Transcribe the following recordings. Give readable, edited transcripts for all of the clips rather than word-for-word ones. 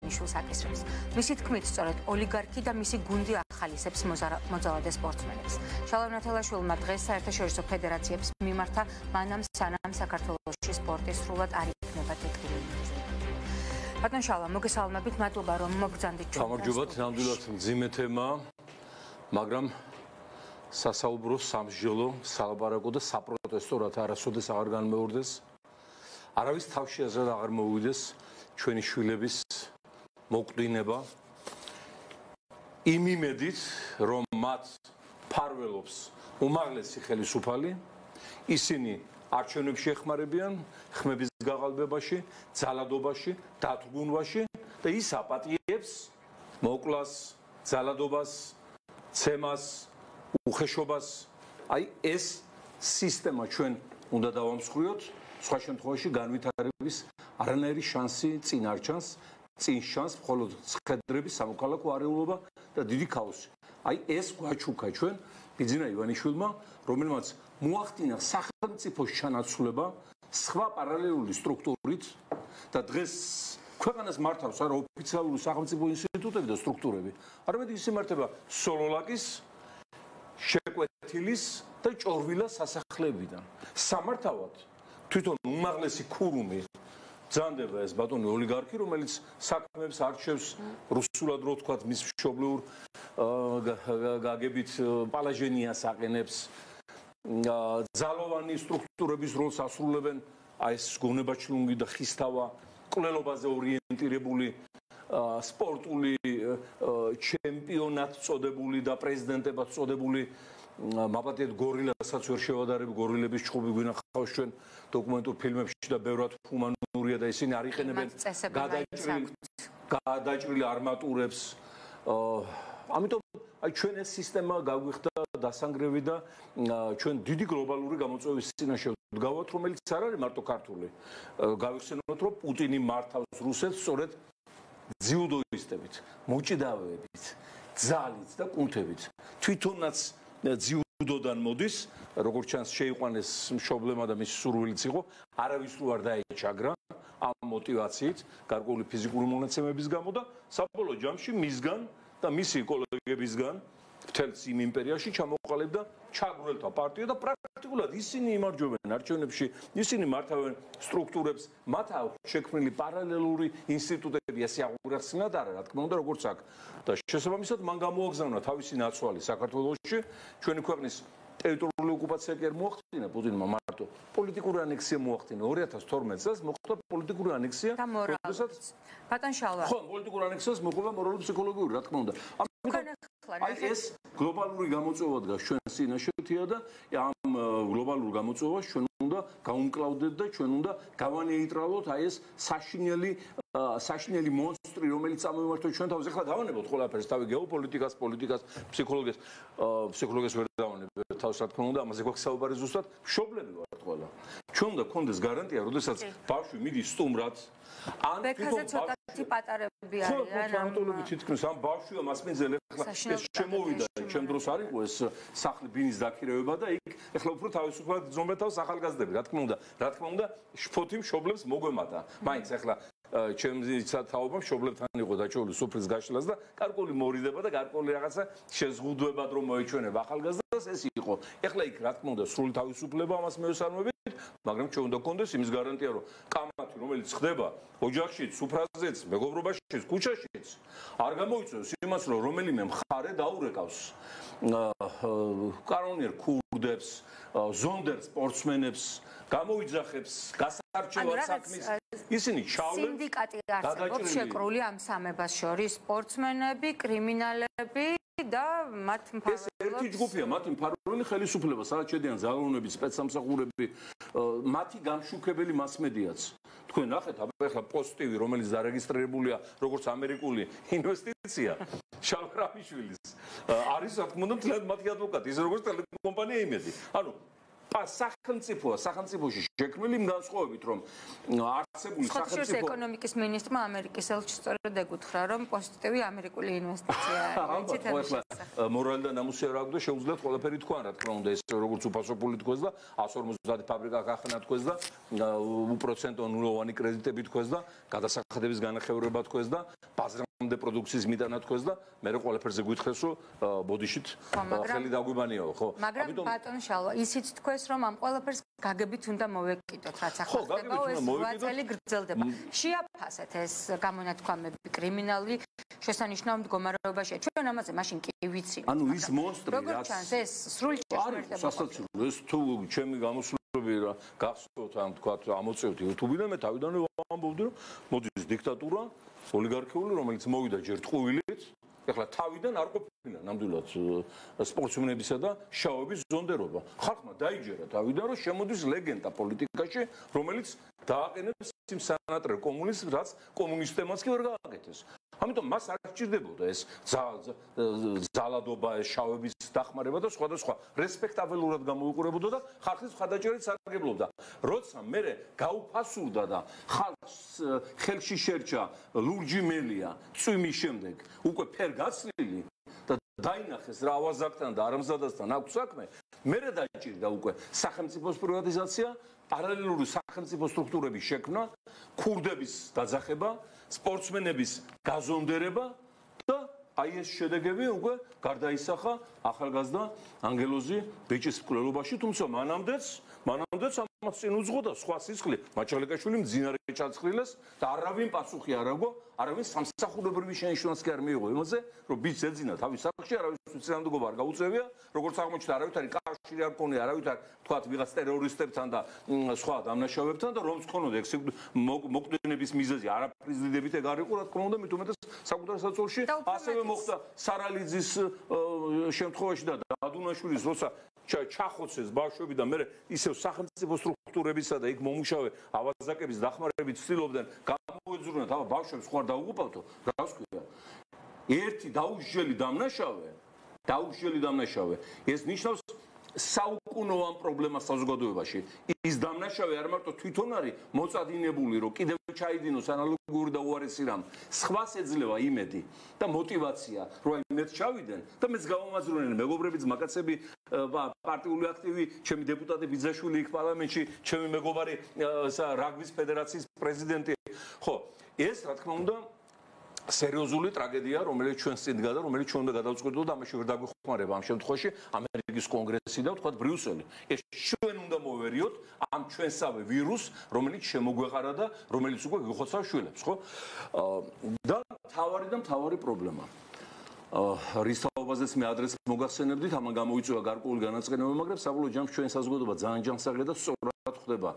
ივანიშვილს აკისრებს. მისი თქმით, სწორედ ოლიგარქი და მისი გუნდი ახალისებს მოძალადე სპორტსმენებს. შალვა ნათელაშვილმა დღეს საერთაშორისო ფედერაციებს მიმართა, მანამ სანამ საქართველოში სპორტი სრულად არ იქნება თეთრული. ბატონ შალვა, მოგესალმებით, მადლობა რომ მოგბრძანდით ჩვენ. გამარჯობათ, ნამდვილად მძიმე თემა, მაგრამ სასაუბრო, სამსჯელო, სალაპარაკო და საპროტესტო რათა არასოდეს აღარ განმეორდეს. არავის თავში აზრად აღარ მოვიდეს ჩვენი შვილების მოკვდინება იმ იმედით, რომ მათ ფარველობს უმაღლესი ხელისუფალი, ისინი არჩევნებში ეხმარებიან, ხმების გაღალბებაში, ძალადობაში, დათრგუნვაში და ის აპატიებს მოკლას, ძალადობას, ცემას, უხეშობას. აი ეს სისტემა ჩვენ უნდა დავამსხვრიოთ, სხვა შემთხვევაში განვითარების არანაირი შანსი წინ არ ჩანს, წინ ჩანს მხოლოდ ცხედრების სამოქალაქო არეულობა და დიდი ქაოსი. აი ეს გვაჩუქა ჩვენ ბიძინა ივანიშვილმა, რომელმაც მოახდინა სახელმწიფოს ჩანაცვლება სხვა პარალელური სტრუქტურით და დღეს ქვეყანას მართავს არა ოფიციალური სახელმწიფო ინსტიტუტები და სტრუქტურები, არამედ ის იმართება სოლოლაკის, შეკვეთილის და ჭორვილას სასახლეებიდან. სამართავად თვითონ უმაღლესი ქურუმი ბრძანდება ეს ბატონი ოლიგარქი, რომელიც საქმეებს არჩევს რუსულად რო ვთქვათ, მის მშობლიურ გაგებით პალაჟენიას აყენებს, ძალოვანი სტრუქტურების როლს ასრულებენ, აი ეს გონებაჩლუნგი და ხისთავა, კვლელობაზე ორიენტირებული სპორტული ჩემპიონატ წოდებული და პრეზიდენტებად წოდებული მაპატიეთ გორილასაც ვერ შევადარებ, გორილების ჩხუბი გვინახავს ჩვენ დოკუმენტურ ფილმებში და ბევრად ჰუმანურია და ისინი არ იყენებენ გადაჭრილი არმატურებს. ამიტომ აი ჩვენ ეს სისტემა გაგვიხდა დასანგრევი და ჩვენ დიდი გლობალური გამოწვევის წინაშე ვდგავართ, რომელიც არ არის მარტო ქართული. გავიხსენოთ, რომ პუტინი მართავს რუსეთს სწორედ ძიუდოისტებით, მოჭიდავეებით, ძალით და კუნთებით. თვითონაც ძიუდოდან მოდის, როგორც ჩანს შეიყვანეს მშობლემა და მისი სურვილიც იყო, არავის რო არ დაეჩაგრა ამ мотивაციით, გარკვეული ფიზიკური მონაცემების გამო და საბოლოო ჯამში მისგან და მისი კოლეგებისგან მთელს იმ იმპერიაში ჩამოყალიბდა ჩაგვრელთა პარტია და პრაქტიკულად ისინი იმარჯვებენ არჩევნებში, ისინი მართავენ სტრუქტურებს, მათ აქვს შექმნილი პარალელური ინსტიტუტები, ასე აღურახსნათ არა, რა თქმა უნდა, როგორც აქ. და შესაბამისად მან გამოაგზავნა თავისი ნაცვალი საქართველოში, ჩვენი ქვეყნის ტერიტორიული ოკუპაცია კი არ მოახდინა პუტინმა მარტო, პოლიტიკური ანექსია მოახდინა 2012 წელს, მოხდა პოლიტიკური ანექსია, როდესაც ბატონ შალვა. ხო, პოლიტიკური ანექსიას მოყვა მორალურ-ფსიქოლოგიური, რა თქმა უნდა. აი ეს გლობალური გამოწვევა დგას ჩვენ წინაშეთია და ამ გლობალურ გამოწვევას ჩვენ უნდა გავუმკლავდეთ და ჩვენ უნდა გავანეიტრალოთ აი ეს საშინელი მონსტრი, რომელიც წამოვიმართოთ ჩვენ თავს. ეხლა დავანებოთ ყველაფერს, თავი გეოპოლიტიკას, პოლიტიკას, ფსიქოლოგიას ვერ დავანებთ თავს, რა თქმა უნდა, ამაზე გვაქვს საუბარი ზუსტად. მშობლები ვართ ყველა. ჩვენ უნდა გქონდეს გარანტია, როდესაც ბავშვი მიდის სტუმრად, ან თვითონ ცოტათი პატარები არიან. ამიტომ თითქმის ამ ბავშვია მასპინძელი ეხლა ეს შემოვიდა, ჩემ დროს არ იყო ეს სახლი ბინის დაქირავება და იქ ეხლა უფრო თავისუფლად ძნობენ თავს ახალგაზრდები, რა თქმა უნდა, შფოთი მშობლებს მოგვემატა. მაინც ეხლა ჩემი თაობა მშობლებთან იყო დაჭრილი სუფრის გაშლას და გარკვეული მორიდება და გარკვეული რაღაცა შეზღუდვებად რომ მოეჩვენება ახალგაზრდას ეს იყო. ეხლა იქ რა თქმა უნდა სრული თავისუფლება ამას მეოსარმებით, მაგრამ ჩვენ უნდა გქონდეს იმის გარანტია, რომ კამათი, რომელიც ხდება ოჯახშიც, სუფრაზეც, მეგობრობაშიც, ქუჩაშიც, არ გამოიწვევს იმას, რომ რომელიმე მხარე დაურეკავს კანონიერ ქურდებს, ზონდერ სპორტსმენებს, გამოიძახებს გასარჩევად საქმის. ისინი ჩავლენ სინდიკატი არსებობს შეკრული ამ სამებას შორის, სპორტსმენები, კრიმინალები და მათ მფარველობს. ეს ერთი ჯგუფია, მათი მფარველი ხელისუფლება, სადაც შედიან ძალაუნები, სპეცსამსახურები, მათი გამშუქებელი მასმედიაც. თქვენ ნახეთ, აბა პოზიტივი, რომელიც დარეგისტრირებულია როგორც ამერიკული ინვესტიცია, შალვა რამიშვილის არის, რა თქმა უნდა, მთლიანად მათი ადვოკატი, ის როგორც ტელეკომპანია იმედი. ანუ სახელმწიფოში შექმნილი იმ განსხვავებით, რომ არსებული სახელმწიფო ეკონომიკის მინისტრმა ამერიკის ელჩს სწორედ ეკუთხრა, რომ პოზიტივი ამერიკული ინვესტიციაა. მორალი და ნამუსი არ აქვს და შეუძლიათ ყველაფერი თქვა, რა თქმა უნდა, ეს როგორც უფასობული თქოს და 150 ფაბრიკა გახსნა თქოს და უპროცენტო ნულოვანი კრედიტები თქოს და გადასახადების განახევრება თქოს და ბაზრამდე პროდუქციის მიტანა თქოს და მე ყველაფერზე გვითხრეს, რომ ბოდიშით ხელი დაგვიბანიაო, ხო? მაგრამ ბატონ შალვა, ისიც თქვეს, რომ ამ ყველაფერს გაგებით უნდა მოვეკიდოთ, რაც ახლა ხდება, ეს 8 წელი გრძელდება. შეაფასეთ ეს გამონათქვამები კრიმინალური შესანიშნავ მდგომარეობაშია. ჩვენ ამაზე მაშინ კი ვიცით. ანუ ის მონსტრი, რაც როგორც ჩანს, ეს სრული ჭეშმარიტება. სასაცილო, ეს თუ ჩემი გამოსვლები რა გახსოვთ, ამ თქვა ამოწევთ YouTube-დან, მე თავიდანვე ვამბობდი, რომ მოდის დიქტატურა, ოლიგარქიული, რომელიც მოვიდა ჯერ ტყუილით, ეხლა თავიდან არ ყოფილა ნამდვილად სპორტსმენებისა და შაოების ზონდერობა. ხალხმა დაიჯერა თავიდან, რომ შემოდის ლეგენდა პოლიტიკაში, რომელიც დააყენებს იმ სანატრელ კომუნიზმს, რაც კომუნისტებმაც კი ვერ გააკეთეს. ამიტომ მას არ სჭირდებოდა ეს ძალადობა, ეს შავების დახმარება და სხვადასხვა რესპექტაბელურად გამოიყურებოდა და ხალხის მხარდაჭერით სარგებლობდა. როცა მე გაუფასურდა და ხალხს ხელში შერჩა ლურჯი მელია, წვიმის შემდეგ უკვე ფერ გაცლილი და დაინახეს რა ავაზაკთან და არამზადასთან აქვს საქმე, მე დაჭირდა უკვე სახელმწიფოს პრივატიზაცია, პარალელური სახელმწიფო სტრუქტურების შექმნა, ქურდების დაძახება, სპორტსმენების გაზონდერება და აი ეს შედეგები უკვე გარდაისახა ახალგაზრდა ანგელოზი ბიჭის მკვლელობაში, თუმცა მანამდეც ამას წინ უძღოდა სხვა სისხლი, მაჩალეკაშვილი მძინარე ჩაცხრილეს და არავინ პასუხი არ აგო, არავინ სამსახურებრივი შენიშვნაც კი არ მიიღო იმაზე, რომ ბიჭს ეძინა თავის სახლში, არავის უცნაურობა არ გაუწევია, როგორც აღმოჩნდა, არავითარი კავშირი არ ქონია, არავითარ თქვათ ვიღაც ტერორისტებთან და სხვა დამნაშავეებთან და რომც ქონოდა ეგ მოკვდენების მიზეზი არაფრიზდიდებით ეგ არ იყო, რა თქმა უნდა, მით უმეტეს საკუთარ საწოლში ასევე მოხდა სარალიძის შემთხვევაში და დადუნაშვილის როცა ჩახოცეს ბავშვები და მე ისევ სახელმწიფო სტრუქტურებისა და იქ მომუშავე ავაზაკების დახმარებით ცდილობდნენ გამოეძრუნათ აბა ბავშვებს ხوار დაუღუპავთო რას ქვია ერთი დაუგჟელი დამნაშავე ეს ნიშნავს საუკუნოვან პრობლემას საზოგადოებაში ის დამნაშავე არ მარტო თვითონ არის მოწადინებული რომ კიდევ ჩაიდინოს ანალოგიური და უარესი რამ სხვას ეძლევა იმედი და мотиваცია რომ იმედს ჩავიდნენ და მეც გავამაზრონენ მეგობრებიც მაკაცები პარტიული აქტივი ჩემი დეპუტატი ბიძაშვილი იქ პარლამენტში ჩემი მეგობარი რაგბის ფედერაციის პრეზიდენტი ხო ეს რა თქმა უნდა სერიოზული ტრაგედია, რომელიც ჩვენს წინ დგა და რომელიც ჩვენ უნდა გადავწყვეტოთ და ამაში ვერ დაგვეხმარება ამ შემთხვევაში ამერიკის კონგრესი და ვთქვათ ბრიუსელი. ეს ჩვენ უნდა მოვერიოთ ამ ჩვენსავე ვირუსს, რომელიც შემოგვეყარა და რომელიც უკვე გიხოცავს შვილებს, ხო? და მთავარი პრობლემა. რის თაობაზეც მე ადრეს მოგახსენებდით, ამან გამოიწვია გარკვეული განაცხადება, მაგრამ საბოლოო ჯამში ჩვენ საზოგადოება ძალიან ჯანსაღია და სწორად ხდება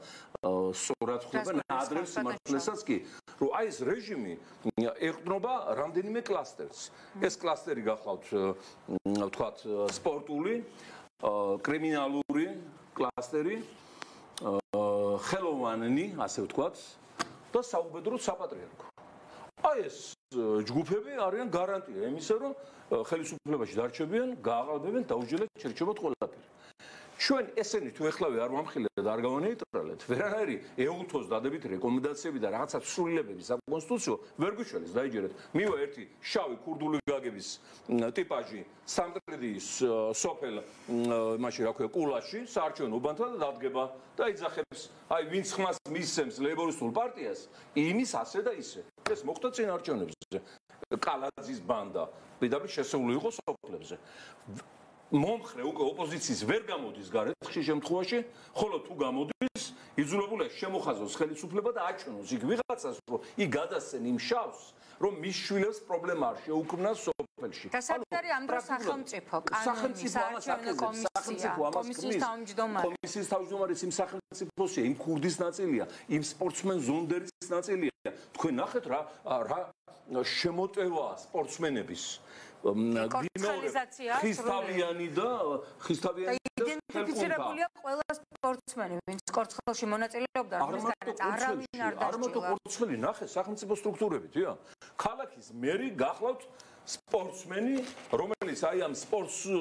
ადრეს სიმართლესაც კი, რომ აი ეს რეჟიმი ეყრდნობა რამდენიმე კლასტერს. ეს კლასტერი გახლავთ, ვთქვათ, სპორტული, კრიმინალური კლასტერი, ხელოვანი, ასე ვთქვათ, და საუბედრო საპატრიარქო. აი ეს ჯგუფები არიან გარანტია იმისა, რომ ხელისუფლებაში დარჩებიან, გააყალბებენ, დაუჯერებთ, შერჩებოთ ყველაფერი. ჩვენ ესენი თუ ეხლავე არ ვამხილეთ და არ გავანეიტრალეთ, ვერანაირი ეუთოს დადებით რეკომენდაციები და რაღაცა ცვლილებები საკონსტიტუციო ვერ გვიშველეს დაიჯერეთ. მივა ერთი შავი ქურდული გაგების ტიპაჟი სამტრედიის სოფელ იმაში რა ქვია კულაში საარჩევნო უბანთან და დადგება და იძახებს აი ვინც ხმას მისცემს ლეიბორისტულ პარტიას იმის ასე და ისე. ეს მოხდა წინ არჩევნებზე. კალაძის ბანდა პირდაპირ შესული იყო სოფლებზე. მომხრე უკვე ოპოზიციის ვერ გამოდის გარეთ ხშირ შემთხვევაში, ხოლო თუ გამოდის, იძულებულია შემოხაზოს ხელისუფლება და აჩვენოს იქ ვიღაცას, რომ იქ გადასცენ იმ შავს, რომ მის შვილებს პრობლემა არ შეუქმნას სოფელში. და სად არის ამ დროს სახელმწიფო კანონი, საარჩევნო კომისიის თავმჯდომარე. კომისიის თავმჯდომარის იმ სახელმწიფოსია, იმ ქურდის ნაწილია, იმ სპორტსმენ ზონდერის ნაწილია. თქვენ ნახეთ რა შემოტევა სპორტსმენების ხისთავიანი და იდენტიფიცირებულია ყველა სპორტსმენი, ვინც კორცხელში მონაწილეობდა, არავინ არ არამარტო კორცხელი, ნახე სახელმწიფო სტრუქტურებით, ქალაქის მერი გახლავთ სპორტსმენი, რომელიც აი ამ სპორტ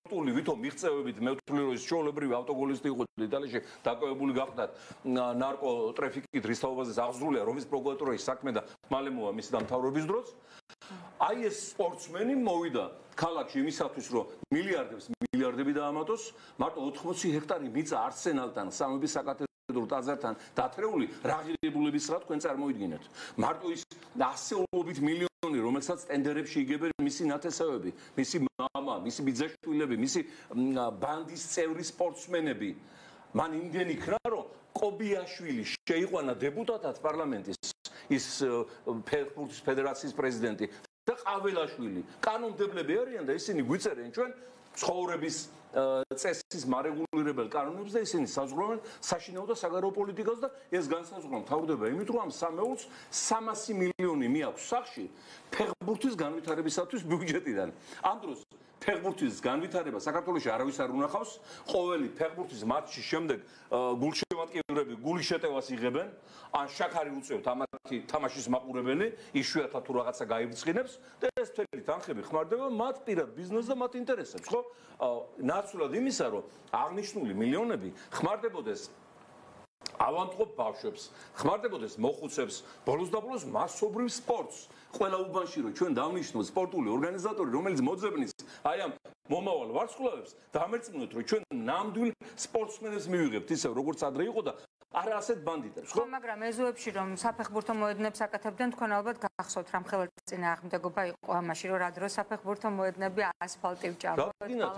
სპორტული ვითომ მიღწევებით მე ვთვლი რომ ის ჩვეულებრივი ავტოგოლისტი იყო იტალიაში დაკავებული გახდათ ნარკოტრაფიკით რის თაობაზე აღზრულია რომის პროკურატურაში საქმე და მალე მოვა მისი დამთავრების დროს აი ეს სპორტსმენი მოვიდა ქალაქში იმისათვის რომ მილიარდები დაამატოს მარტო 80 ჰექტარი მიწა არსენალთან სამების საკათედრო ტაძართან დათრეული რაღირებულების რა თქვენ წარმოიდგინეთ მარტო ის ასეულობით მილიონი რომელსაც ტენდერებში იგებენ მისი ნათესავები მისი მამა მისი ბიძაშვილები მისი ბანდის წევრი სპორტსმენები მან იმდენი იქნა რომ კობიაშვილი შეიყვანა დეპუტატად პარლამენტის ის ფეხბურთის ფედერაციის პრეზიდენტი და ყაველაშვილი კანონმდებლები არიან და ისინი გვიწერენ ჩვენ ცხოვრების წესის მარეგულირებელ კანონებს და ისინი საზღვრავენ საშინაო და საგარეო პოლიტიკას და ეს განსაზღვრა მთავრდება იმით რომ ამ სამეულს 300 მილიონი მიაქვს სახში ფეხბურთის განვითარებისათვის ბიუჯეტიდან ამ დროს ფეხბურთის განვითარება საქართველოში არავის არ უნახავს ყოველი ფეხბურთის მატჩის შემდეგ გულშემატკივრები გულის შეტევას იღებენ ან შაქარი უწევთ ამათი თამაშის მაყურებელი იშვიათად თუ რაღაცა გაიბრწყინებს და ეს მთელი თანხები ხმარდება მათ პირად ბიზნესს და მათ ინტერესებს ხო ნაცვლად იმისა რომ აღნიშნული მილიონები ხმარდებოდეს ავანტყოფ ბავშვებს ხმარდებოდეს მოხუცებს ბოლოს და ბოლოს მასობრივ სპორტს ყველა უბანში რომ ჩვენ დავნიშნოთ სპორტული ორგანიზატორი რომელიც მოძებნის აი ამ მომავალ ვარსკვლავებს დამერწმუნოთ რომ ჩვენ ნამდვილ სპორტსმენებს მივიღებთ ისევ როგორც ადრე იყო და არა ასეთ ბანდიტებს ხო მაგრამ ეზოებში რომ საფეხბურთო მოედნებს აკეთებდნენ თქვენ ალბათ გახსოვთ რამ ხელწინააღმდეგობა იყო ამაში რომ რა დროს საფეხბურთო მოედნები ასფალტი ვჭამოთ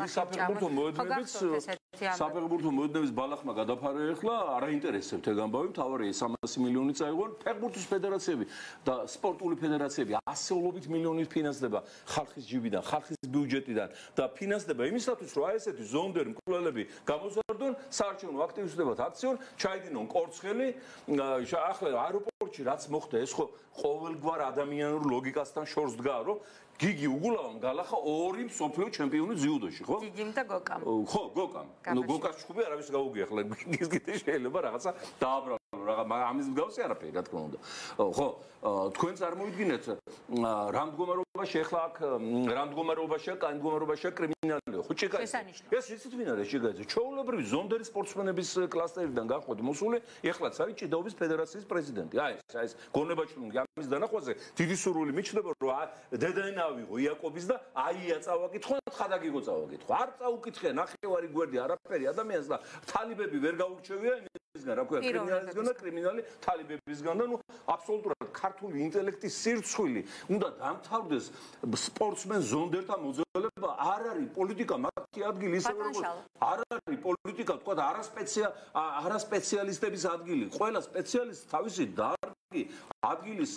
საფეხბურთო მოედნების ბალახმა გადაფარე ახლა არა ინტერესებთ ეგ ამბავი მთავარია 300 მილიონი წაიღონ ფეხბურთის ფედერაციები და სპორტული ფედერაციები ასეულობით მილიონით ფინანსდება ხალხის ჯიბიდან ხალხის ბიუჯეტიდან და ფინანსდება იმისათვის რომ აი ესეთი ზონდერი მკვლელები გამოზარდონ საარჩევნო აქტივისტებად აქციონ ჩაიდინონ კორცხელი ახლა აეროპორტში რაც მოხდა ეს ხო ყოველგვარ ადამიანურ ლოგიკასთან შორს დგაა რომ გიგი უგულავამ გალახა ორი მსოფლიო ჩემპიონი ძიუდოში ხო გიგიმ და გოკამ ხო გოკამ ნუ გოკას ჩხუბი არავის გაუგია ახლა გიგის კიდე შეიძლება რაღაცა დააბრალო რაღაც ამის მსგავსი არაფერი რა თქმა უნდა ხო თქვენ წარმოიდგინეთ რა მდგომარეობაში ახლა აქ რა მდგომარეობაშია კაი მდგომარეობაშია კრიმინალიო ხო ჭიკა ეს იცით ვინ არის ჭიკაძე ჩვეულებრივი ზონდერი სპორტსმენების კლასტერიდან გახვედი მოსული ეხლაც არის ჭიდაობის ფედერაციის პრეზიდენტი აი ეს გონებაჩუნგი ამის დანახვაზე დიდი სურვილი მიჩნდება რომ დედაენა ავიღო იაკობის და აია წავაკითხო და თხადაგიგო წავაკითხო არ წაუკითხე ნახევარი გვერდი არაფერი ადამიანს და თალიბები ვერ გაურჩევია იმისგან რა ქვია კრიმინალისგან და კრიმინალი თალიბებისგან და ნუ აბსოლუტურად ქართული ინტელექტის სირცხვილი უნდა დამთავრდეს სპორტსმენ ზონდერთა მოძრაობა არ არის პოლიტიკა მათი ადგილი ისევე როგორც არ არის პოლიტიკა თქვა არა სპეციალისტების ადგილი ყველა სპეციალისტი თავისი ადგილის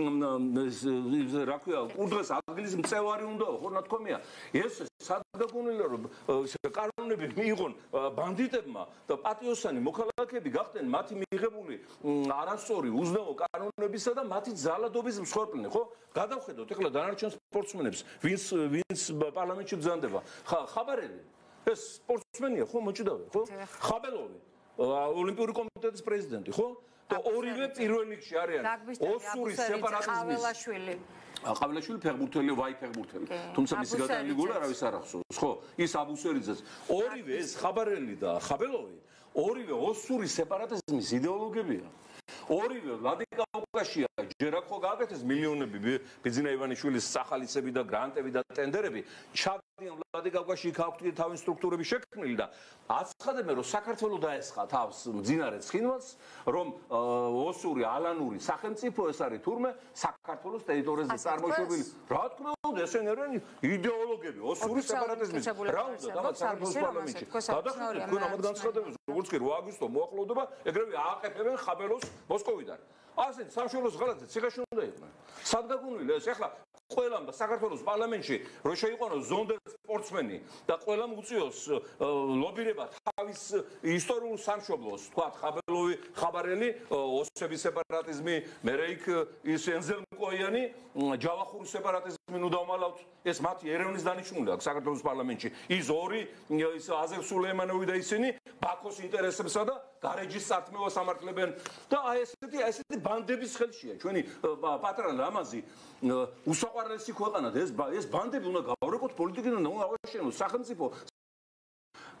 რა ქვია კურდღეს ადგილის მწევარი უნდა ხო ნათქვამია ეს სადგაგონილა რომ კანონები მიიღონ ბანდიტებმა და პატიოსანი მოქალაქეები გახდნენ მათი მიღებული არასწორი უზნეო კანონებისა და მათი ძალადობის მსხვერპლნი ხო გადავხედოთ ეხლა დანარჩენ სპორტსმენებს ვინც პარლამენტში ბრძანდება ხაბარელი ეს სპორტსმენია ხო მოჭიდავე ხო ხაბელოვი ოლიმპიური კომიტეტის პრეზიდენტი ხო და ორივე პირველ რიგში არიან ოსური სეპარატიზმის ყაველაშვილი ფეხბურთელი ვაი ფეხბურთელი თუმცა მისი გადაანლიგული არავის არ ახსოვს ხო ის აბუსერიძეც ორივე ეს ხაბარელი და ხაბელოვი ორივე ოსური სეპარატიზმის იდეოლოგებია ორივე ვლადიკაუკაშია ჯერ აქ ხო გააკეთეს მილიონები ბიძინა ივანიშვილის სახალისები და გრანტები და ტენდერები ჩადიან ვლადიკაუკაში იქ აქვთ თავის სტრუქტურები შექმნილი და აცხადებენ რომ საქართველოს დაესხა თავს მძინარე ცხინვალს რომ ოსური ალანური სახელმწიფო ეს არის თურმე საქართველოს ტერიტორიაზე წარმოშობილი რა თქმა უნდა ესენი არიან იდეოლოგები ოსური სეპარატიზმის რა უნდა დამაც საქართველოს პარლამენტში გადახედეთ თქვენ ამათ განცხადებებს როგორც კი 8 აგვისტო მოახლოვდება ეგრევე ააყენებენ ხაბელოს მოსკოვიდან ასეთ სამშობლოს ღალატზე ციხეში უნდა იყვნენ სადგაგუნილი ეს ახლა ყველამ და საქართველოს პარლამენტში რომ შეიყვანოს ზონდერ სპორტსმენი და ყველამ უწიოს ლობირება თავის ისტორიულ სამშობლოს თქვა ხაბელოვი ხაბარელი ოსების სეპარატიზმი მერე იქ ის ენზელმკოიანი ჯავახური სეპარატიზმი ნუ დავმალავთ ეს მათი ერევნის დანიშნულია საქართველოს პარლამენტში ის ორი ის აზერ სულეიმანოვი და ისინი ბაქოს ინტერესებსა და გარეჯის სართმევას ამართლებენ და აი ესეთი ბანდების ხელშია ჩვენი პატრონ ლამაზი უსაყვარლესი ქვეყანა და ეს ბანდები უნდა გავრეკოთ პოლიტიკიდან უნდა ავაშენოს სახელმწიფო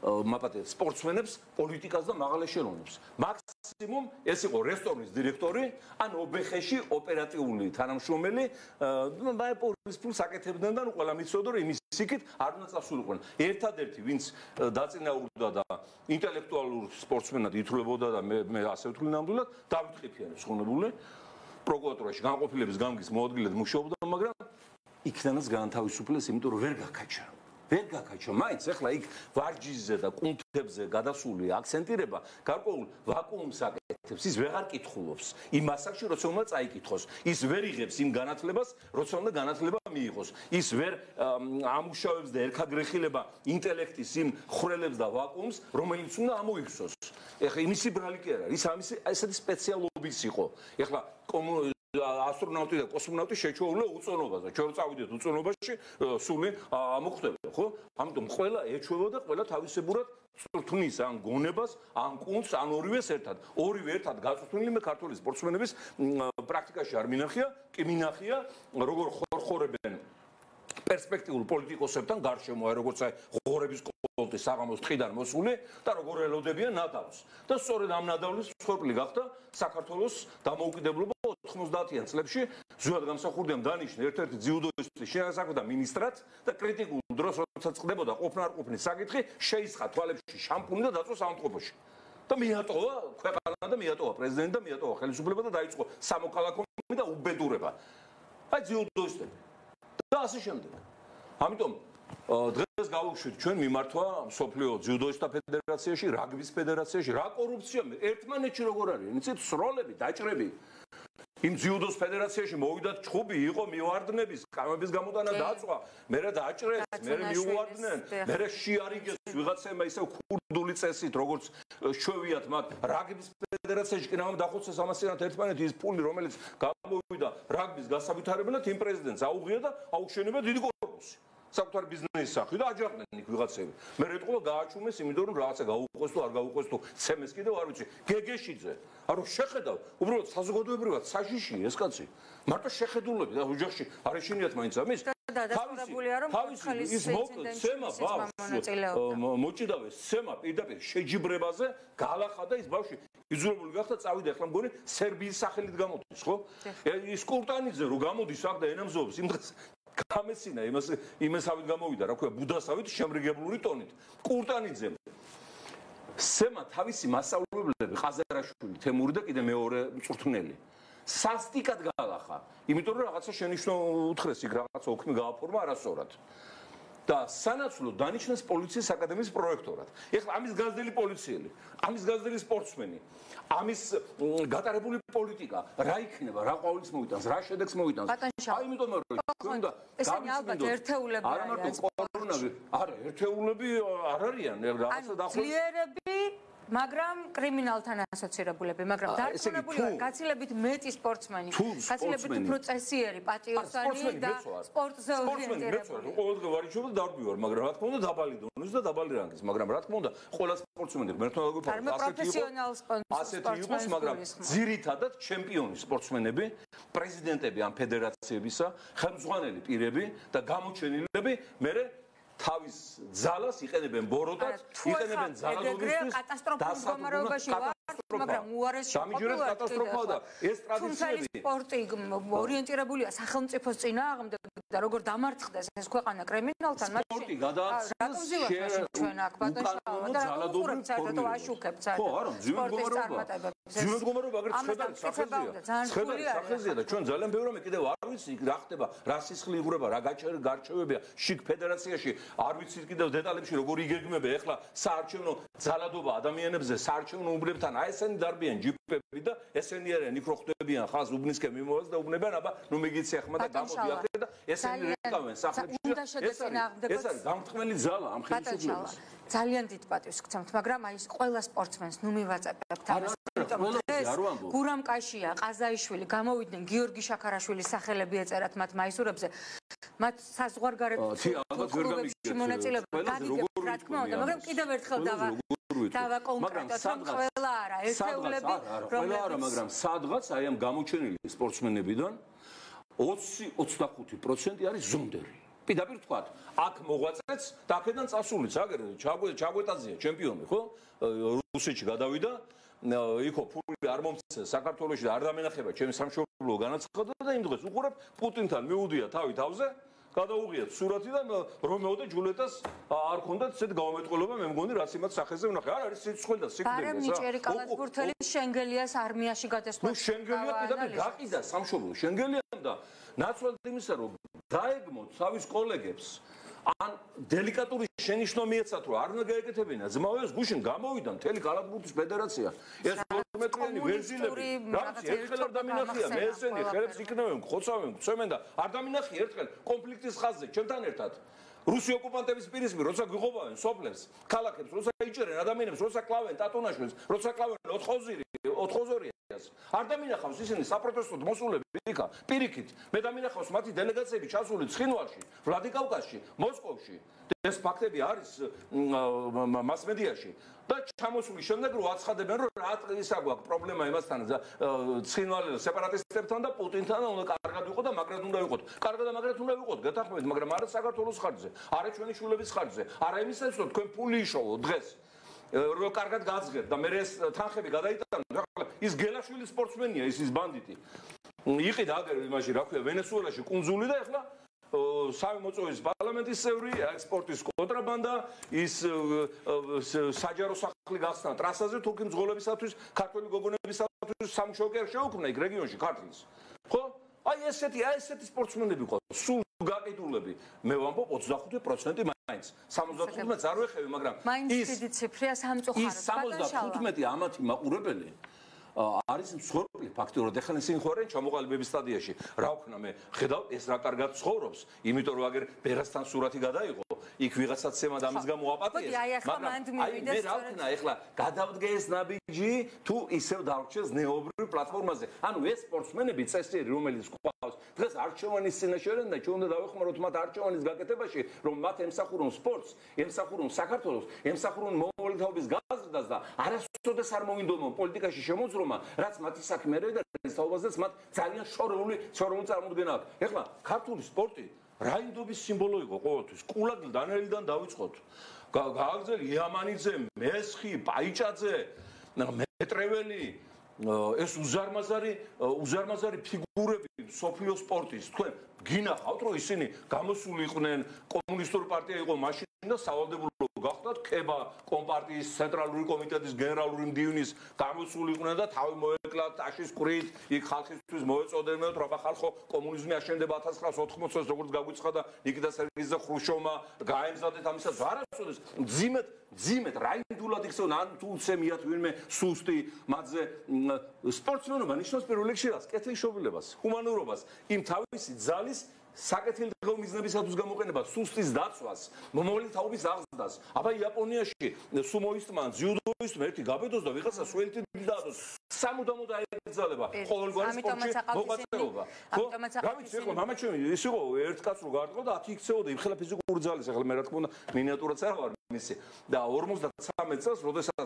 მაპატეთ სპორტსმენებს, პოლიტიკას და მაღალ ეშელონებს. მაქსიმუმ ეს იყო რესტორნის დირექტორი, ან ობეხეში ოპერატიული თანამშრომელი, მაეპორის ფულს აკეთებდნენ და ყველა მიცოდა რომ იმის იქით არ უნდა წასულიყვნენ. ერთადერთი ვინც დაწინაურდა და ინტელექტუალურ სპორტსმენად ითვლებოდა და მე ასე ვთვლი ნამდვილად, დავით ყიფიანი შეხონებული პროკურატურაში განყოფილების გამგის მოადგილედ მუშაობდა, მაგრამ იქნანაც განთავისუფლეს, იმიტომ რომ ვერ გაქაჩა. ვერ გაქაჩა, მაინც ახლა იქ ვარჯიშზე და კუნთებზე გადასული აქცენტირება გარკვეულ ვაკუუმს აკეთებს, ის ვეღარ კითხულობს იმ მასალაში, როცა უნდა წაიკითხოს. ის ვერ იღებს იმ განათლებას, როცა უნდა განათლება მიიღოს. ის ვერ ამუშავებს და ერქაგრეხილება ინტელექტის იმ ხრელებს და ვაკუუმს, რომელიც უნდა ამოივსოს. ეხლა იმისი ბრალი კი არ არის, ის ამისი ესეთი სპეციალობიც იყო. ეხლა ასტრონავტი და კოსმონავტი შეჩვეულია უწონობაზე. ჩვენ წავიდეთ უწონობაში, სული ამოხდება, ხო? ამიტომ ყველა ეჩვევა და ყველა თავისებურად წვრთნის ან გონებას, ან კუნთს, ან ორივეს ერთად. ორივე ერთად გაწვრთნილი მე ქართული სპორტსმენების პრაქტიკაში არ მინახია, კი მინახია, როგორ ხორხორებენ პერსპექტიულ პოლიტიკოსებთან გარშემო, როგორც აი ღორების კოლტი საღამოს ტყიდან მოსული და როგორ ელოდებიან ნადავლს. და სწორედ ამ ნადავლის მსხვერპლი გახდა საქართველოს დამოუკიდებლობა 90-იან წლებში. ზუსტად გამსახურდია დანიშნა ერთ-ერთი ძიუდოისტის შეასაქმე და მინისტრად და კრიტიკულ დროს, როდესაც წყდებოდა ყოფნა-არ-ყოფნის საკითხი, შეისხა თვალებში შამპუნი და დაწვა სამთავროში. და მიატოვა ქვეყანა და მიატოვა პრეზიდენტი და მიატოვა ხელისუფლება და დაიწყო სამოქალაქო და უბედურება. აი ძიუდოისტები. და ასე შემდეგ. ამიტომ დღეს გავუშვით ჩვენ მიმართვა მსოფლიო ძიუდოისტთა ფედერაციაში, რაგბის ფედერაციაში, რა კორუფცია ერთმანეთში როგორ არის? იცით, სროლები, დაჭრები. იმ ძიუდოს ფედერაციაში მოვიდათ ჩხუბი, იყო მივარდნების, კამების გამოტანა დაწვა, მერე დაჭრეს, მერე მიუვარდნენ, მერე შეარიგეს ვიღაცებმა ისევ ქურდული წესით, როგორც შვევიათ მათ რაგბის ფედერაციაში, კი რამე დახოცეს ამასიანად ერთმანეთი ის ფული, რომელიც გამოვიდა რაგბის გასავითარებლად, იმ პრეზიდენტს აუღია და აუჩვენება დიდი კორპუსი. საკუთარი ბიზნესის სახით და აჯანყდნენ იქ ვიღაცები. მე რეტყობა გააჩუმეს, იმიტომ რომ რაღაცა გაუყვეს თუ არ გაუყვეს თუ ცემეს კიდევ არ ვიცი. გეგეშიძე, არო შეხედავ, უბრალოდ საზოგადოებრივად საშიში ეს კაცი. მარტო შეხედულები და ოჯახში არ ეშინიათ მაინც ამის. ის მოკლედ ცემა ბავშვს მოჭიდავე ცემა პირდაპირ შეჯიბრებაზე გაალახა და ის ბავშვი იძულებული გახდა წავიდა, ახლა მგონი სერბიის სახელით გამოდის, ხო? ის კურტანიძე რო გამოდის აქ და ენამზობს იმ დღეს გამეცინა იმასავით გამოვიდა, რა ქვია, ბუდასავით შემრიგებლური ტონით. კურტანიძემ სემა თავისი მასწავლებლები ყაზარაშვილი, თემური და კიდე მეორე მწვრთნელი სასტიკად გაალახა, იმიტომ რომ რაღაცა შენიშნო უთხრეს იქ რაღაცა ოქმი გააფორმა არასწორად. და სანაცვლოდ დანიშნეს პოლიციის აკადემიის პროექტორად. ეხლა ამის გაზრდილი პოლიციელი, ამის გაზრდილი სპორტსმენი, ამის გატარებული პოლიტიკა, რა იქნება, რა ყვავილს მოიტანს, რა შედეგს მოიტანს. აი იმიტომ რომ უნდა ესენი ალბათ ერთეულები არა მარტო კორონავი, არა, ერთეულები არ არიან, რაღაცა დაახლოებით ძლიერები, მაგრამ კრიმინალთან ასოცირებულები, მაგრამ დარწმუნებული ვარ, გაცილებით მეტი სპორტსმენი, გაცილებით უფრო წესიერი, პატრიოტანი და სპორტზე ორიენტირებული. ყოველდღე ვარჯიშობ და დარბივარ, მაგრამ რა თქმა უნდა დაბალი დონის და დაბალი რანგის, მაგრამ რა თქმა უნდა, ყველა სპორტსმენი ასეთი იყოს, მაგრამ ძირითადად ჩემპიონი სპორტსმენები, პრეზიდენტები ამ ფედერაციებისა, ხელმძღვანელი პირები და გამოჩენილები მე თავის ძალას იყენებენ ბოროტად, იყენებენ ძალადობისთვის კატასტროფაში ვარ, მაგრამ უარესი ყოფილა კატასტროფაა და ეს ტრადიციები სპორტი ორიენტირებულია სახელმწიფოს წინააღმდეგ და როგორ დამარცხდეს ეს ქვეყანა კრიმინალთან, სპორტი გადააქცეს ჩვენ აქ ბატონო და უყურებთ საერთოდ აშუქებთ საერთოდ სპორტის წარმატებებს. მდგომარეობა აგრეთ სახეზია და ჩვენ ძალიან ბევრი რამე კიდევ არ ვიცი რა ხდება, რა სისხლი იღვრება, რა გარჩევებია შიგ ფედერაციაში, არ ვიცი კიდევ დეტალებში როგორ იგეგმება ეხლა საარჩევნო ძალადობა ადამიანებზე, საარჩევნო უბნებთან, აი ესენი დარბიან ჯიპები და ესენი არიან იქ რო ხდებიან ხაზ უბნისკენ მიმოვას და უბნებიან, აბა ნუ მიგიცი ახლა და გამოდი აქ და ესენი რეკავენ სახლებში. ეს არის გამთქმელი ძალა ამ ხელისუფლებას. ძალიან დიდ პატივს გცემთ, მაგრამ აი ყველა სპორტსმენს ნუ მივაწებებთ ამას. გურამ კაშია, ყაზაიშვილი გამოვიდნენ, გიორგი შაქარაშვილის სახელები ეწერათ მათ მაისურებზე. მათ საზღვარგარეთ კლუბებში მონაწილეობა გადიდებ, რა თქმა უნდა, მაგრამ კიდევ ერთხელ დავაკონკრეტოთ, რომ ყველა არა, ერთეულები, მაგრამ სადღაც აი ამ გამოჩენილი სპორტსმენებიდან 20-25% არის ზონდერი. პირდაპირ თქვათ, აქ მოღვაწეც და აქედან წასულიც, აგერ ჩაგვეტაძია ჩემპიონი, ხო? რუსეთში გადავიდა, იქო ფული არ მომწეს საქართველოში და არ დამენახება ჩემი სამშობლო განაცხადა და იმ დღეს უყურებ პუტინთან მიუდია თავი თავზე, გადაუღიათ სურათი და რომეო და ჯულიეტას არ ქონდათ ესეთ გავამეტყველება, მე მგონი რაც იმათ სახეზე ვნახე. არ არის სიცხვილე და სიკვდილი. ბარემ ნიჭერი კალათბურთელის შენგელიას არმიაში გადასვლა. ნუ შენგელია პირდაპირ გაყიდა სამშობლო. შენგელიამ და ნაცვლად იმისა რომ დაეგმოთ თავის კოლეგებს ან დელიკატური შენიშვნა მიეცათ რომ არ უნდა გაეკეთებინა ზმავეს გუშინ გამოვიდა მთელი კალათბურთის ფედერაცია ეს 12 მეტრიანი ვერზილები რაც ერთხელ არ დამინახია მე ესენი ხელებს იქნევენ ხოცავენ წვემენ და არ დამინახია ერთხელ კონფლიქტის ხაზზე ჩემთან ერთად რუსი ოკუპანტების პირისმი როცა გიღობავენ სოფლებს ქალაქებს როცა იჭერენ ადამიანებს როცა კლავენ ტატონაშვილს როცა კლავენ ოთხოზორიას არ დამინახავს ისინი საპროტესტო მოსულები იქა პირიქით მე დამინახავს მათი დელეგაციები ჩასული ცხინვალში ვლადიკავკაზში მოსკოვში ეს ფაქტები არის მასმედიაში და ჩამოსული შემდეგ რო აცხადებენ რომ რა ისა გვაქვს პრობლემა იმასთან ცხინვალ სეპარატისტებთან და პუტინთან უნდა კარგად ვიყოთ და მაგრად უნდა ვიყოთ კარგად და მაგრად უნდა ვიყოთ გეთახმებით მაგრამ არა საქართველოს ხარჯზე არა ჩვენი შვილების ხარჯზე არა იმისაც რომ თქვენ ფული იშოვოთ დღეს რო კარგად გაძღებთ და მე ეს თანხები გადაიტანოთ ის გელაშვილი სპორტსმენია ის ბანდიტი იყიდა აგერ იმაში რა ქვია ვენესუელაში კუნძული და ეხლა სამი მოწვევის პარლამენტის წევრი ექსპორტის კონტრაბანდა ის საჯარო სახლი გახსნა ტრასაზე თურქი მძღოლებისათვის ქართველი გოგონებისათვის სამშობლო არ შეუქმნა იქ რეგიონში ქართლის ხო აი ესეთი სპორტსმენები ყავს სულ გაყიდულები მე ვამბობ 25% მაინც 75-ს არ ვეხები მაგრამ ის დიდი ციფრია სამწუხაროდ ის 75 ამათი მაყურებელი არის მსხვერპლი ფაქტორად ეხლა ისინი ხوارენ ჩამოყალიბების სტადიაში რა ვქნა მე ხედავ ეს რა კარგად ცხოვრობს იმიტომ რომ აგერ ბერასთან სურათი გადაიღო იქ ვიღაცაც სემა და ამის გამო აპატიეს მაგრამ აი მე რა ვქნა ეხლა გადავდგე ეს ნაბიჯი თუ ისევ დავრჩეს ნეობრივ პლატფორმაზე ანუ ეს სპორტსმენები წესიერი რომელიც ყავს დღეს არჩევანის წინაშე და ჩვენ უნდა დავეხმაროთ მათ არჩევანის გაკეთებაში რომ მათ ემსახურონ სპორტს ემსახურონ საქართველოს ემსახურონ მომავალთაობის გაზრდას და არასოდეს არ მოვინდომონ პოლიტიკაში შემოძრომა რაც მათი საქმე არის და ეს თავაზეც მათ ძალიან შორეული წარმოდგენა აქვს ეხლა ქართული სპორტი რაინდობის სიმბოლო იყო ყოველთვის კულაგ დანელიდან დავიწყოთ გააგრძელი იამანიძე მესხი პაიჭაძე მეტრეველი ეს უზარმაზარი ფიგურები სოფლიო სპორტის თქვენ გინახავთ რომ ისინი გამოსული იყვნენ კომუნისტური პარტია იყო მაშინ და სავალდებულო გახდათ ქება კომპარტიის ცენტრალური კომიტეტის გენერალური მდივნის გამოსული იყვნენ და თავი მოეკლათ ტაშის ყრით იქ ხალხისთვის მოეწოდებინათ რომ ხალხო კომუნიზმი აშენდება 1980-ს როგორც გაგვიცხადა ნიკიტა სერგეიძე ხრუშოვმა გაემზადეთ ამისაც არასოდეს ძიმეთ რაინდულად იქცეონ ან თუ უცემიათ ვინმე სუსტი მათზე სპორტსმენობა ნიშნავს პირველ რიგში რას კეთილშობილებას ჰუმანურობას იმ თავისი ძალის საკეთილდღეო მიზნებისათვის გამოყენებას სუსტის დაცვას მომავალი თაობის აღზრდას აბა იაპონიაში სუმოისტმა ძიუდოისტმა ერთი გაბედოს და ვიღაცა სველთი დაადოს სამუდამოდ აეგზალება ყოველგვარი სპორტში მოღვაწეობა ხო რა ვიცი ხო მამა ჩემი ის იყო ერთ კაცს რო გაარტყო და 10 იქცეოდა იმხელა ფიზიკური ძალის ახლა მე რა თქმა უნდა მინიატურაც არ ვარ მისი და 53 წელს როდესაც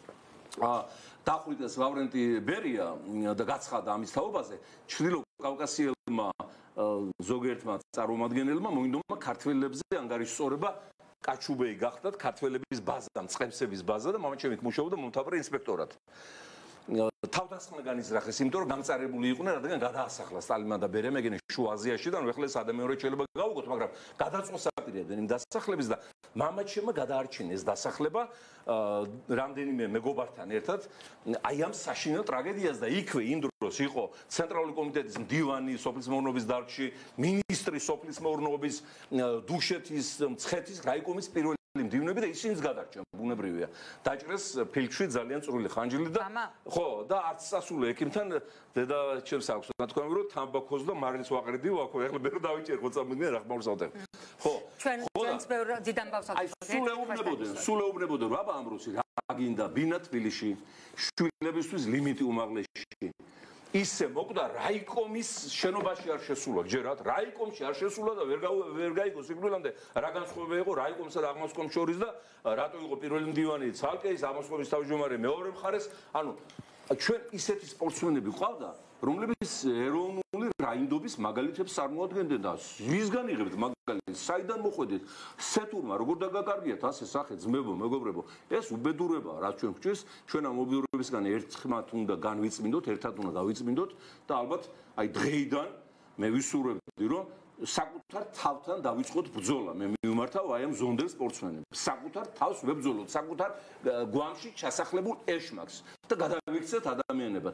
დახვრიტეს ლავრენტი ბერია და გაცხადა ამის თაობაზე ჩრდილო კავკასიელმა ზოგიერთმა წარმომადგენელმა მოინდომა ქართველებზე ანგარიშსწორება კაჩუბეი გახდათ ქართველების ბაზა მწყემსების ბაზა და მამაჩემი მუშაობდა მომთაბარე ინსპექტორად თავდასხმა განიზრახეს იმიტომ რომ გამწარებული იყვნენ რადგან გადაასახლა სტალინმა და ბერემ ეგენი შუა აზიაშიდან ეხლა ეს ადამიანური შეიძლება გავუგოთ მაგრამ გადაწყვეტს აპირებდნენ იმ დასახლების და მამაჩემმა გადაარჩინეს დასახლება რამდენიმე მეგობართან ერთად აი ამ საშინელ ტრაგედიას და იქვე იმ დროს იყო ცენტრალური კომიტეტის მდივანი სოფლის მეურნეობის დარგში მინისტრი სოფლის მეურნეობის დუშეთის მცხეთის რაიკომის პირველი მდივნები და ისინიც გადარჩენ ბუნებრივია დაჭრეს ფილმში ძალიან წვრილი ხანჯალი და ხო და არც სასულე ექიმთან დედა ჩემს აქვს რა თქვა რომ თამბაქოს და მარილის ვაყრედი ვაქო ეხლა მე რომ დავიჭერ ხო წამოდგენ რა ხმაურსავდე ხო ჩვენს ბევრ დიდ ამბავს აი სულ ეუბნებოდე რა ამბროსი რა გინდა ბინა თბილისში შვილებისთვის ლიმიტი უმაღლესში ისე მოკვდა რაიკომის შენობაში არ შესულა ჯერათ რაიკომში არ შესულა და ვერ გაიგო სიკვდილამდე რა განსხვავება იყო რაიკომსა და აღმოსკომს შორის და რატო იყო პირველი მდივანი ცალკეის აღმოსკომის თავმჯდომარე მეორე მხარეს ანუ ჩვენ ისეთი სპორტსმენები ყავდა რომლებიც ეროვნული რაინდობის მაგალითებს წარმოადგენდნენ და ვისგან იღებთ მაგალითს, საიდან მოხვედით, სეთურმა როგორ დაგაკარგიათ ასე სახე ძმებო, მეგობრებო, ეს უბედურებაა, რაც ჩვენ გვჭირს, ჩვენ ამ უბედურებისგან ერთხმათ უნდა განვიწმინდოთ, ერთად უნდა გავიწმინდოთ და ალბათ აი დღეიდან მე ვისურვებდი, რომ საკუთარ თავთან დავიწყოთ ბრძოლა. მე მივმართავ აი ამ ზონდელ სპორტსმენებს. საკუთარ თავს ვებრძოლოთ, საკუთარ გვამში ჩასახლებულ ეშმაკს და გადავიქცეთ ადამიანებად.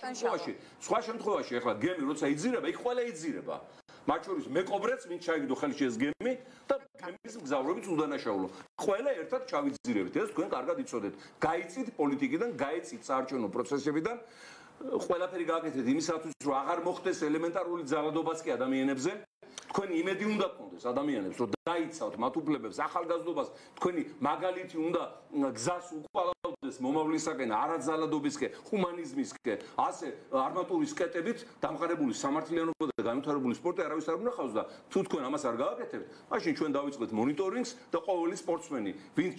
სხვა შემთხვევაში ახლა გემი როცა იძირება, იქ ყველა იძირება. მათ შორის მეკობრეც ვინ ჩაიგდო ხელში ეს გემი და გემის მგზავრობით უდანაშაულო. ყველა ერთად ჩავიძირებით. ეს თქვენ კარგად იცოდეთ. გაიწით პოლიტიკიდან, გაიწით საარჩევნო პროცესებიდან. ყველაფერი გააკეთეთ იმისათვის, რომ აღარ მოხდეს ელემენტარული ძალადობაც კი ადამიანებზე. თქვენი იმედი უნდა გქონდეს ადამიანებს, რომ დაიცავთ მათ უფლებებს, ახალგაზრდობას, თქვენი მაგალითი უნდა გზას უკვალავდეს მომავლისაკენ, არაძალადობისკენ, ჰუმანიზმისკენ, ასე არმატურის კეტებით დამყარებული სამართლიანობა და განვითარებული სპორტი არავის არ უნახავს და თუ თქვენ ამას არ გააკეთებთ, მაშინ ჩვენ დავიწყეთ მონიტორინგს და ყოველი სპორტსმენი, ვინც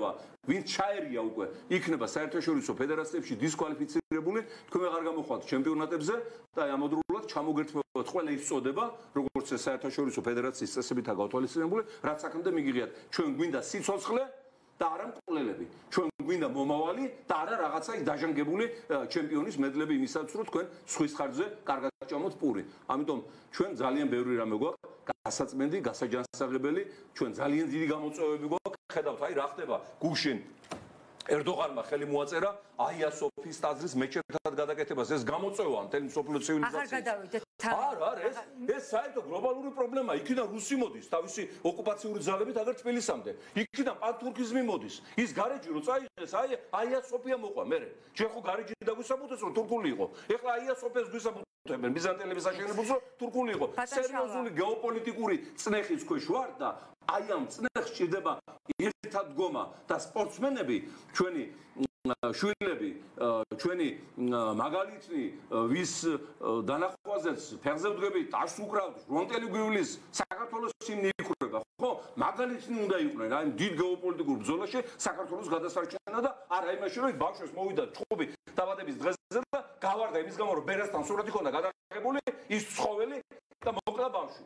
ჩაერია უკვე, იქნება საერთაშორისო ფედერაციებში დისკვალიფიცირებული, თქვენ აღარ გამოხვალთ ჩემპიონატებზე და ამავდროულად ჩამოგერთმევთ ყველა ის წოდება, როგორც საერთაშორისო ფედერაციის წესებითაა გავთვალისწინებული, რაც აქამდე მიგიღიათ. ჩვენ გვინდა სიცოცხლე და არა მკვლელები. ჩვენ გვინდა მომავალი და არა რაღაცა დაჟანგებული ჩემპიონის მედლები იმისაც, რომ თქვენ სხვის ხარჯზე კარგად ჭამოთ პური. ამიტომ ჩვენ ძალიან ბევრი რამე გვაქვს, გასაწმენდი, გასაჯანსაღებელი, ჩვენ ძალიან დიდი გამოწვევები გვაქვს. ხედავთ, აი რა ხდება გუშინ ერდოღანმა ხელი მოაწერა აია სოფიის ტაძრის მეჩეთად გადაკეთებას. ეს გამოწვევაა მთელი მსოფლიო ცივილიზაციის. ახლა გადავიდეთ. არა, ეს საერთო გლობალური პრობლემაა. იქიდან რუსი მოდის, თავისი ოკუპაციური ძალებით აგერ თბილისამდე. იქიდან პანთურქიზმი მოდის. ის გარეჯი რო წაიღეს, აია სოფია მოყვა მერე. შენ ხო გარეჯი დაგვისაბუთეს, რომ თურქული იყო. ეხლა აია სოფიას გვისაბუთებენ ბიზანტიელების აშენებულს, რომ თურქული იყო. სერიოზული გეოპოლიტიკური წნეხის ქვეშ ვარ და აი ამ წნეხს ჭირდება ერთად დგომა და სპორტსმენები, ჩვენი შვილები, ჩვენი მაგალითი, ვის დანახვაზეც ფეხზე ვდგებით, აშს უკრავთ, ჟონტელი გვივლის, საქართველოს სიმნი იქრება, ხო? მაგალითი უნდა იყვნენ აი დიდ გეოპოლიტიკურ ბრძოლაში საქართველოს გადასარჩენა და არა იმაში, რომ ბავშვს მოვიდა ჭუბი დაბადების დღეზე და გავარდა იმის გამო, რომ ბერასთან სურათი ჰქონდა გადაღებული, ის ცხოველი და მოკლა ბავშვი.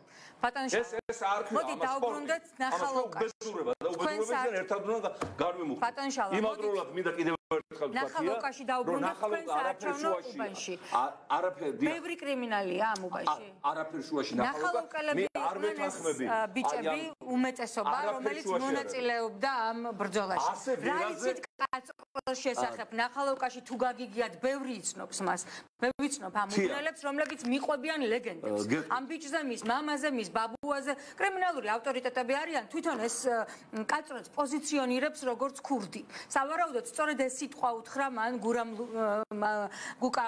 ეს არ ქვია მოდი დავბრუნდეთ ნახალოკაში. და უბედურებებიდან ერთად უნდა განვიმუხტოთ. იმავდროულად მინდა კიდევ ერთხელ ვთქვა, ნახალოკაში დავბრუნდეთ თქვენს საარჩევნო უბანში. არაფერი ბევრი კრიმინალია ამ უბანში. არაფერ შუაში ნახალოკა. მე არ ვეთანხმები. ბიჭები უმეტესობა, რომელიც მონაწილეობდა ამ ბრძოლაში. რა იცით კაცოყროს შესახებ ნახალოკაში თუ გაგიგიათ, ბევრი იცნობს მას. მე ვიცნობ ამ უბრალებს, რომლებიც მიყვებიან ლეგენდებს. ამ ბიჭზე, მის მამაზე, მის ბაბუაზე კრიმინალური ავტორიტეტები არიან, თვითონ ეს კაცოყროს პოზიციონირებს როგორც ქურდი. სავარაუდოდ სწორედ ეს სიტყვა უთხრა მან გუკა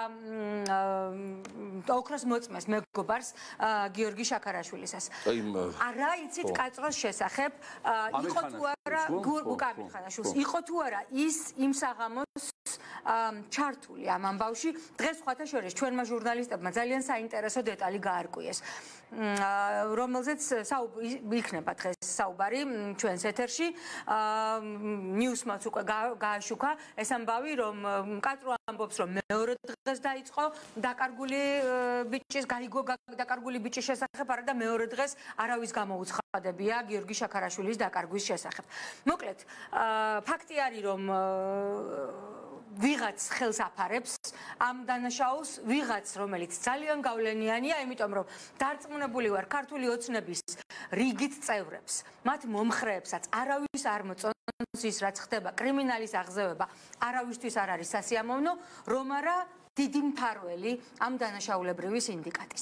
ოქროს მოწმეს მეგობარს გიორგი შაქარაშვილისას. რა იცით კაცოყროს შესახებ? იყო თუ არა გუკა მიხანაშვილს, იყო თუ არა ის იმ საღამოს ჩართული ამ ამბავში. დღეს სხვათა შორის ჩვენმა ჟურნალისტებმა ძალიან საინტერესო დეტალი გაარკვიეს, რომელზეც იქნება დღეს საუბარი ჩვენს ეთერში. ნიუსმაც უკვე გააშუქა ეს ამბავი, რომ კაცრო ამბობს, რომ მეორე დღეს დაიწყო დაკარგული ბიჭის, გაიგო დაკარგული ბიჭის შესახებ, არა და მეორე დღეს არავის გამოუცხადებია გიორგი შაქარაშვილის დაკარგვის შესახებ. მოკლედ, ფაქტი არის, რომ ვიღაც ხელს აფარებს ამ დანაშაულს, ვიღაც, რომელიც ძალიან გავლენიანია, იმიტომ რომ დარწმუნებული ვარ ქართული ოცნების რიგით წევრებს, მათ მომხრეებსაც არავის არ მოწონს ის, რაც ხდება, კრიმინალის აღზევება არავისთვის არ არის სასიამოვნო, რომ არა დიდი მფარველი ამ დანაშაულებრივი სინდიკატის.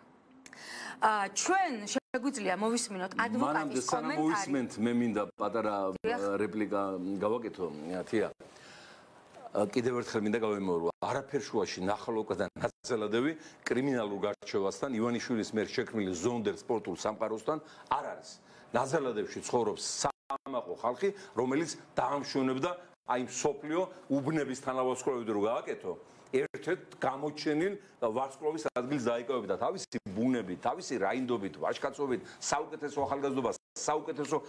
ჩვენ შეგვიძლია მოვისმინოთ ადვოკატის კომენტარი. მოვისმენთ, მე მინდა პატარა რეპლიკა გავაკეთო, თია. კიდევ ერთხელ მინდა გავიმეორო, არაფერ შუაში ნახალოკა და ნაცელადევი კრიმინალურ გარჩევასთან, ივანიშვილის მიერ შექმნილი ზონდერ სპორტულ სამყაროსთან არ არის. ნაცელადევში ცხოვრობს სამაყო ხალხი, რომელიც დაამშვენებდა აი მსოფლიო უბნების თანავარსკვლავით რო გააკეთო, ერთ-ერთ გამოჩენილ ვარსკვლავის ადგილს დაიკავებდა თავისი ბუნებით, თავისი რაინდობით, ვაჟკაცობით, საუკეთესო ახალგაზრდობას, საუკეთესო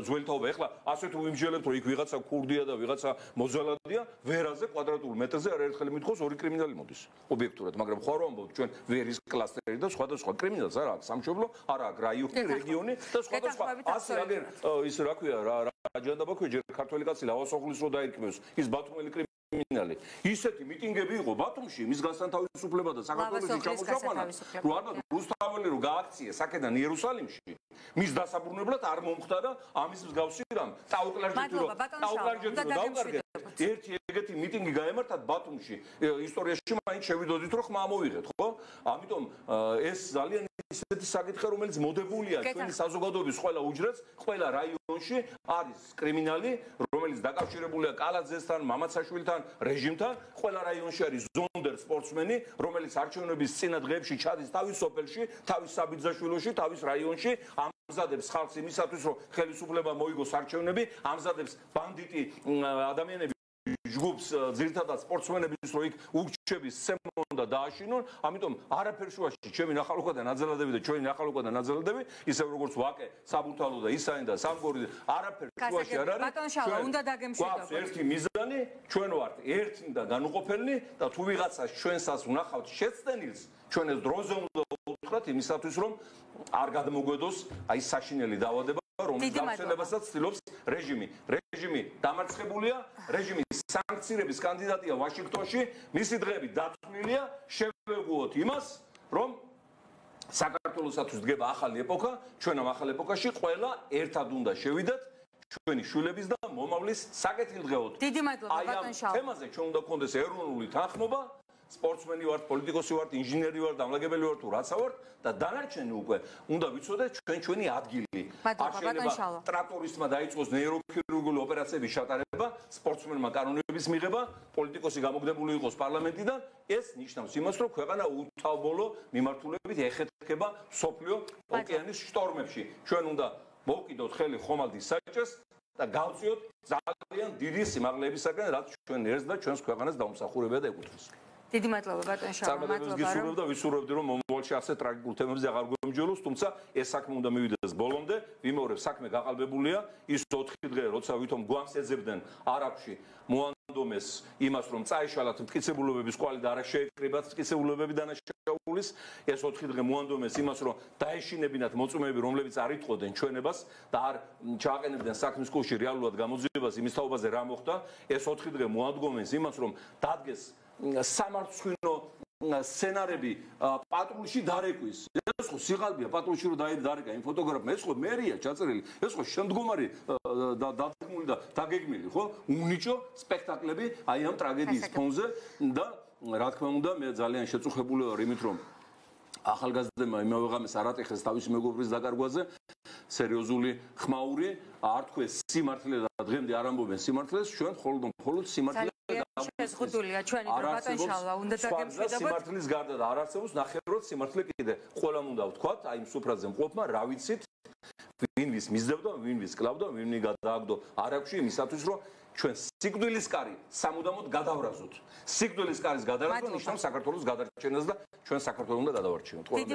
ძველთაობა. ეხლა ასე თუ ვიმსჯელებთ, რომ იქ ვიღაცა ქურდია და ვიღაცა მოძალადია, ვერაზე კვადრატულ მეტრზე არაერთხელ მითხოს ორი კრიმინალი მოდის. ობიექტურად, მაგრამ ხო არ ვამბობთ ჩვენ ვერის კლასტერი და სხვადასხვა კრიმინალს არა აქვს სამშობლო, არა აქვს რაიონი, რეგიონი და სხვადასხვა ასე აგერ ის რა ქვია რა აჯანდა ბაქო ჯერ ქართველი კაცი ლავასოხლის რო დაირქმევს ის ბათუმელი კრიმინალი ისეთი მიტინგები იყო ბათუმში მისგანსთან თავისუფლება და საქართველოს ჩამოსაყვანა რო არ რუსთაველი რო გააქცია საკედან იერუსალიმში მის დასაბრუნებლად არ მომხდარა ამის მსგავსი რამ ტაუკლარჯეთი რო დავკარგეთ ერთი ეგეთი მიტინგი გაემართათ ბათუმში ისტორიაში მაინც შევიდოდით რომ ხმა მოვიღეთ ხო ამიტომ ეს ძალიან ისეთი საკითხი რომელიც მოდებულია ჩვენი საზოგადოების ყველა უჯრედს ყველა რაიონში არის კრიმინალი რომელიც დაკავშირებულია კალაძესთან მამაცაშვილთან რეჟიმთან ყველა რაიონში არის ზონდერ სპორტსმენი რომელიც არჩევნების წინა დღეებში ჩადის თავის სოფელში თავის საბიძაშვილოში თავის რაიონში ამზადებს ხალხს იმისათვის რომ ხელისუფლება მოიგოს არჩევნები ამზადებს ბანდიტი ადამიანები ჯგუფს ძირითადად სპორტსმენების რო იქ უგჩების სემონ და დააშინონ ამიტომ არაფერ შუაში ჩემი ნახალუკა და ნაძალადები და ჩვენი ნახალუკა და ნაძალადები ისევ როგორც ვაკე საბურთალო და ისანი და სამგორი არაფერ შუაში არ არის ბატონ შალვა უნდა დაგემშვიდობოთ ერთი მიზანი ჩვენ ვართ ერთი და განუყოფელნი და თუ ვიღაცას ჩვენსას ვნახავთ შეცდენილს ჩვენ ეს დროზე უნდა უთხრათ იმისათვის რომ არ გადმოგვედოს აი საშინელი დაავადება რომელიც გამცემებასაც ცდილობს რეჟიმი დამარცხებულია რეჟიმი სანქციების კანდიდატია ვაშინგტონში მისი დღეები დათვლილია შევეგუოთ იმას რომ საქართველოსათვის დგება ახალი ეპოქა ჩვენ ამ ახალ ეპოქაში ყველა ერთად უნდა შევიდეთ ჩვენი შვილების და მომავლის საკეთილდღეოდ დიდი მადლობა ბატონ შალვა თემაზე ჩვენ უნდა გქონდეს ეროვნული თანხმობა სპორტსმენი ვართ, პოლიტიკოსი ვართ, ინჟინერი ვართ, დამლაგებელი ვართ, რაცა ვართ და დანარჩენი უკვე უნდა ვიცოდეთ ჩვენი ადგილი. აშენება ტრაქტორისტმა დაიწყოს ნეიროქირურგიული ოპერაციების ჩატარება, სპორტსმენმა კანონების მიღება, პოლიტიკოსი გამოგდებული იყოს პარლამენტიდან, ეს ნიშნავს იმას, რომ ქვეყანა უთავბოლო მიმართულებით ეხეთქება სოფლიო ოკეანის შტორმებში. ჩვენ უნდა მოვკიდოთ ხელი ხომალდის საჭეს და გავწიოთ ძალიან დიდი სიმაღლეებისაგან, რაც ჩვენ ერთს და ჩვენს ქვეყანას დაუმსახურებია და ეკუთვნის. დიდი მადლობა ბატონ შალვა მადლობა და ვისურვებდი რომ მომავალში ასე ტრაგიკულ თემებზე აღარ გვემჯეროს თუმცა ეს საქმე უნდა მივიდეს ბოლომდე ვიმეორებ საქმე გაყალბებულია ის 4 დღე როცა ვითომ გვამს ეძებდნენ არაბში მოანდომეს იმას რომ წაეშალათ მტკიცებულებების კვალი და არა შეეკრიბათ მტკიცებულებები დანაშაულის ეს 4 დღე მოანდომეს იმას რომ დაეშინებინათ მოწმეები რომლებიც არ იტყოდნენ ჩვენებას და არ ჩააყენებდნენ საქმის კუში რეალურად გამოძიებას იმის თაობაზე რა მოხდა ეს 4 დღე მოადგომეს იმას რომ დადგეს სამარცხვინო სცენარები პატრულში დარეკვის. ეს ხო სიღალბეა პატრულში რომ დაერეკა იმ ფოტოგრაფმა, ეს ხო მერია ჩაწერილი, ეს ხო შემდგომარი დადგმული და დაგეგმილი, ხო? უნიჭო სპექტაკლები აი ამ ტრაგედიის ფონზე და რა თქმა უნდა მე ძალიან შეწუხებული ვარ იმით რომ ახალგაზრდებმა იმავე ღამეს არ ატეხეს თავისი მეგობრის დაკარგვაზე სერიოზული ხმაური არ თქვეს სიმართლე და დღემდე არ ამბობენ სიმართლეს ჩვენ მხოლოდ სიმართლე შეზღუდულია ჩვენი დრო ბატონ შალვა უნდა დაგემშვიდობოთ სიმართლის გარდა და არ არსებობს ნახევრად სიმართლე კიდე ყველამ უნდა ვთქვათ აი იმ სუფრაზე მყოფმა რა ვიცით ვინ ვის მისდევდა ვინ ვის კლავდა ვინ გადააგდო არაგვში იმისათვის რომ ჩვენ სიკვდილის კარი სამუდამოდ გადავრაზოთ. სიკვდილის კარის გადარაზვა ნიშნავს საქართველოს გადარჩენას და ჩვენ საქართველოს უნდა გადავარჩინოთ. დიდი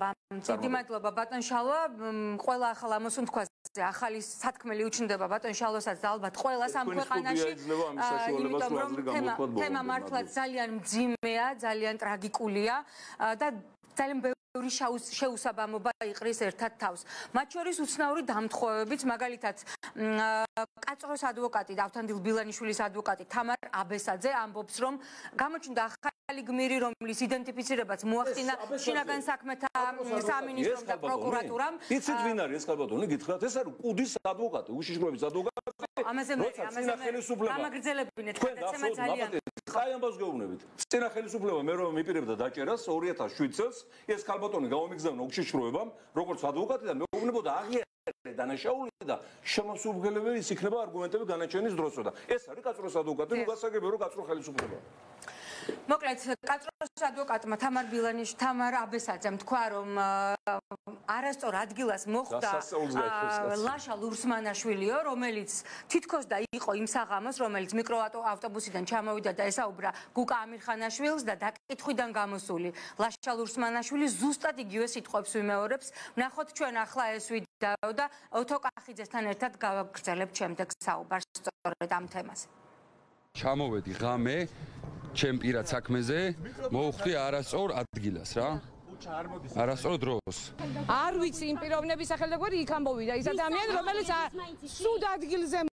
მადლობა ბატონ შალვა. ყველა ახალ ამოსუნთქვაზე ახალი სათქმელი უჩნდება ბატონ შალვასაც და ალბათ ყველას ამ ქვეყანაში. იმიტომ რომ თემა მართლაც ძალიან მძიმეა, ძალიან ტრაგიკულია და ძალიან ბევრი შეუსაბამობა იყრის ერთად თავს. მათ შორის უცნაური დამთხოვებიც, მაგალითად, კაწროს ადვოკატი და ავთანდილ ბილანიშვილის ადვოკატი თამარ აბესაძე ამბობს, რომ გამოჩნდა ახალი გმირი, რომლის იდენტიფიცირებაც მოახდინა შინაგან საქმეთა სამინისტრომ და პროკურატურამ. იცით ვინ არის ეს ხალბატონი? გითხრათ, ეს არის კუდის ადვოკატი, უშიშროების ადვოკატი. ამაზე გამაგრძელებინეთ გადაცემა ძალიან აი ამბავს გეუბნებით. წინა ხელისუფლება მე რომ მიპირებდა დაჭერას 2007 წელს ეს ხალბატონი გამომიგზავნა უშიშროებამ როგორც ადვოკატი და მეუბნებოდა აღიარე დანაშაული და შემოსულგებელი ის იქნება არგუმენტები განაჩენის დროსო და ეს არის კაწროს ადვოკატი ნუ გასაგებია რომ კაწრო ხელისუფლება მოკლედ კაწროს ადვოკატმა თამარ აბესაძემ თქვა რომ არასწორ ადგილას მოხვდა ლაშა ლურსმანაშვილიო რომელიც თითქოს და იყო იმ საღამოს რომელიც მიკროავტობუსიდან ჩამოვიდა და ესაუბრა გუკა ამირხანაშვილს და დაკითხვიდან გამოსული ლაშა ლურსმანაშვილი ზუსტად იგივე სიტყვებს ვიმეორებს ვნახოთ ჩვენ ახლა ეს და ოთო კახიძესთან ერთად გავაგრძელებთ შემდეგ საუბარს სწორედ ამ თემაზე. ჩამოვედი ღამე ჩემ პირად საქმეზე, მოვხვდი არასწორ ადგილას რა. არასწორ დროს. არ ვიცი იმ პიროვნების სახელმწიფო იქ ამბოვიდა ის ადამიანი რომელიც სუდ ადგილზე